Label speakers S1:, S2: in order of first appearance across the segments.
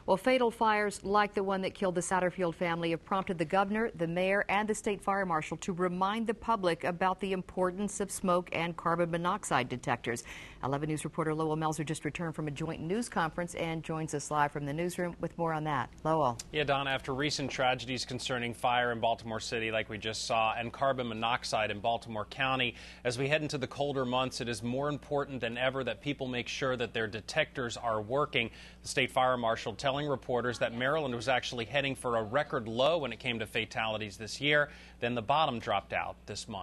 S1: Well, fatal fires like the one that killed the Satterfield family have prompted the governor, the mayor, and the state fire marshal to remind the public about the importance of smoke and carbon monoxide detectors. 11 News reporter Lowell Melzer just returned from a joint news conference and joins us live from the newsroom with more on that. Lowell.
S2: Yeah, Donna, after recent tragedies concerning fire in Baltimore City, like we just saw, and carbon monoxide in Baltimore County, as we head into the colder months, it is more important than ever that people make sure that their detectors are working. The state fire marshal telling reporters that Maryland was actually heading for a record low when it came to fatalities this year. Then the bottom dropped out this month.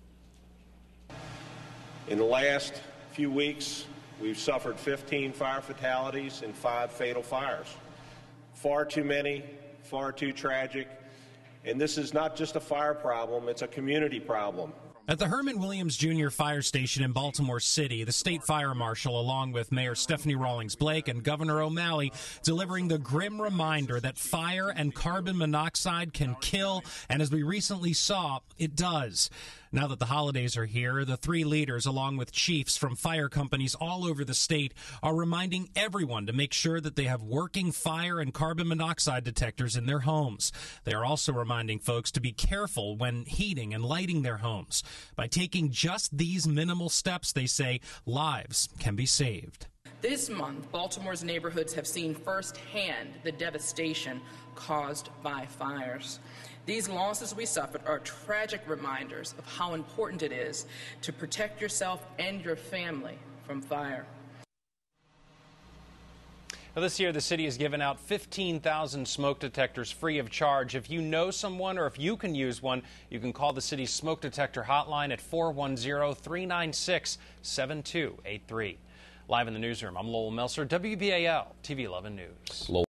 S3: In the last few weeks, we've suffered 15 fire fatalities and 5 fatal fires. Far too many, far too tragic. And this is not just a fire problem, it's a community problem.
S4: At the Herman Williams Jr. Fire Station in Baltimore City, the state fire marshal, along with Mayor Stephanie Rawlings Blake and Governor O'Malley, delivering the grim reminder that fire and carbon monoxide can kill, and as we recently saw, it does. Now that the holidays are here, the 3 leaders, along with chiefs from fire companies all over the state, are reminding everyone to make sure that they have working fire and carbon monoxide detectors in their homes. They are also reminding folks to be careful when heating and lighting their homes. By taking just these minimal steps, they say, lives can be saved.
S5: This month, Baltimore's neighborhoods have seen firsthand the devastation caused by fires. These losses we suffered are tragic reminders of how important it is to protect yourself and your family from fire.
S2: Now, this year, the city has given out 15,000 smoke detectors free of charge. If you know someone or if you can use one, you can call the city's smoke detector hotline at 410-396-7283. Live in the newsroom, I'm Lowell Melzer, WBAL-TV 11 News.